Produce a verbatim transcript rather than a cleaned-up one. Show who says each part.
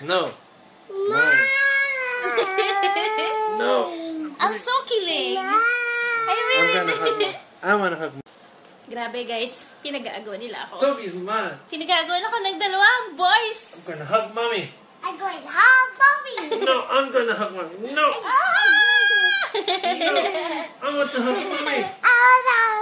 Speaker 1: No. No. No.
Speaker 2: I'm so kilig. I really
Speaker 1: I'm gonna hug mom. I wanna hug mom.
Speaker 2: Grabe guys, pinag-aagawan nila ako.
Speaker 1: Toby's mad.
Speaker 2: Pinag-aagawan ako ng dalawang boys.
Speaker 1: I'm gonna hug mommy.
Speaker 3: I'm going to hug mommy.
Speaker 1: No, I'm gonna hug mommy. No.
Speaker 2: Ah!
Speaker 1: No. I want to hug mommy.
Speaker 3: Oh, no.